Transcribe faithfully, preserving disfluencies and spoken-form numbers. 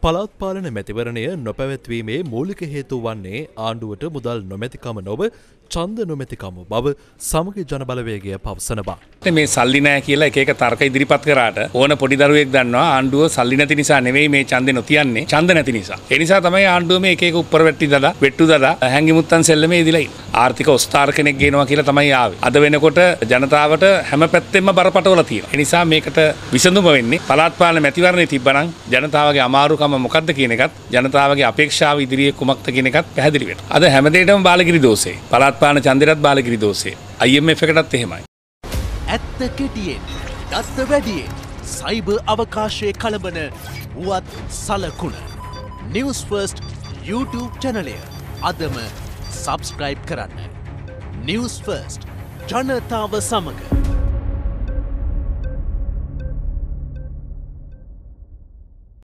පළාත් පාලන මැතිවරණය නොපැවැත්වීමේ මූලික හේතුව වන්නේ ආණ්ඩුවට මුදල් නොමැතිකම නොව ඡන්ද නොමැතිකම බව සමගි ජනබලවේගය පවසනවා. මේ සල්ලි නැහැ කියලා එක එක තර්ක ඉදිරිපත් කරාට ඕන පොඩි දරුවෙක් දන්නවා ආණ්ඩුව සල්ලි නැති නිසා නෙවෙයි මේ ඡන්දේ නොතියන්නේ ඡන්ද නැති නිසා. ඒ නිසා තමයි ආණ්ඩුව මේ එක එක උඩර වැටි දදා වෙට්ටු දදා හැංගි මුත්තන් සෙල්ලමේ ඉදිලා ඉන්නේ. ආර්ථික ඔස්තාර කෙනෙක් ගේනවා කියලා තමයි ආවේ. අද වෙනකොට ජනතාවට හැම පැත්තෙම බරපතල තියෙනවා. ඒ නිසා මේකට විසඳුම වෙන්නේ පළාත් පාලන මැතිවරණේ තිබ්බනම් ජනතාවගේ අමාරුකම මොකක්ද කියන එකත් ජනතාවගේ අපේක්ෂාව ඉදිරියේ කුමක්ද කියන එකත් පැහැදිලි වෙනවා. අද හැමදේටම බාලගිරි දෝෂේ. පළාත් පාලන ඡන්දෙටත් බාලගිරි දෝෂේ. I M F එකටත් එහෙමයි. ඇත්ත කෙටියෙන් දත්ත වැඩියෙන් සයිබර් අවකාශයේ කලබන වුවත් සලකුණ නිවුස් ෆර්ස්ට් YouTube චැනලය අදම සබස්ක්‍රයිබ් කරන්න. නිවුස් ෆර්ස්ට් ජනතාව සමග